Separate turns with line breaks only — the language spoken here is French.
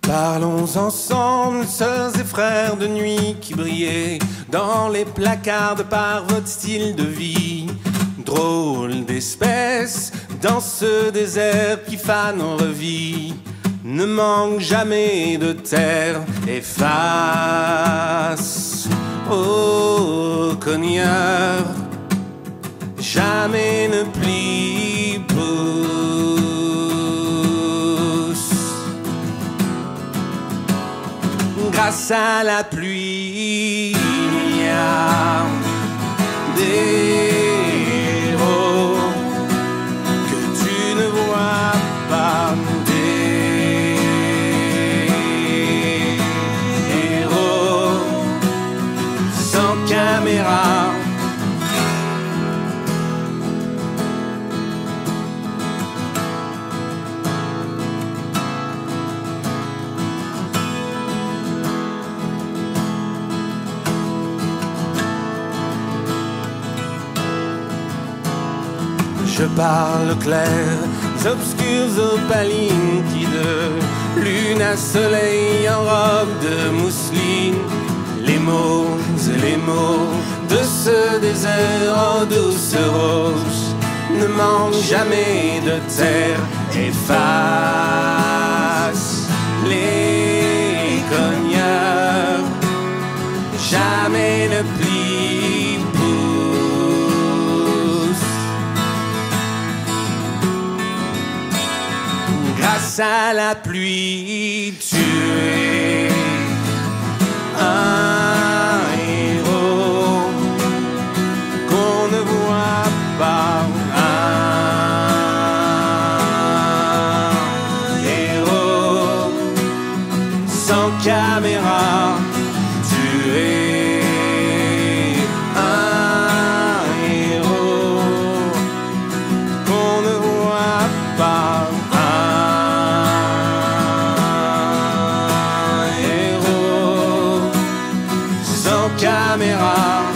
Parlons ensemble, sœurs et frères de nuit qui brillaient dans les placards par votre style de vie. Drôle d'espèce dans ce désert qui fane en revie, ne manque jamais de terre et face au cogneur, jamais ne plie pouce. Grâce à la pluie, il y a des héros que tu ne vois pas, des héros sans caméra. Je parle clair, obscurs opalines qui de lune à soleil en robe de mousseline. Les mots et les mots de ce désert en douce rose ne manquent jamais de terre et face les cogneurs, jamais ne plient pouce. Grâce à la pluie, tu es un héros qu'on ne voit pas, un héros sans caméra. Tu es un héros qu'on ne voit pas. Caméra.